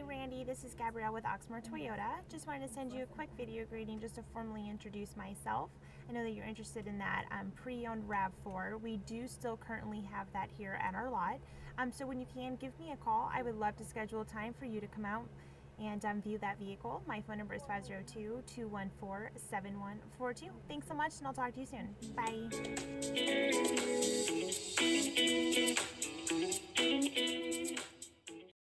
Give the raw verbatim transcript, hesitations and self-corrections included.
Hey Randy, this is Gabrielle with Oxmoor Toyota. Just wanted to send you a quick video greeting just to formally introduce myself. I know that you're interested in that um, pre-owned RAV four. We do still currently have that here at our lot. Um, so when you can, give me a call. I would love to schedule a time for you to come out and um, view that vehicle. My phone number is five zero two, two one four, seven one four two. Thanks so much, and I'll talk to you soon. Bye.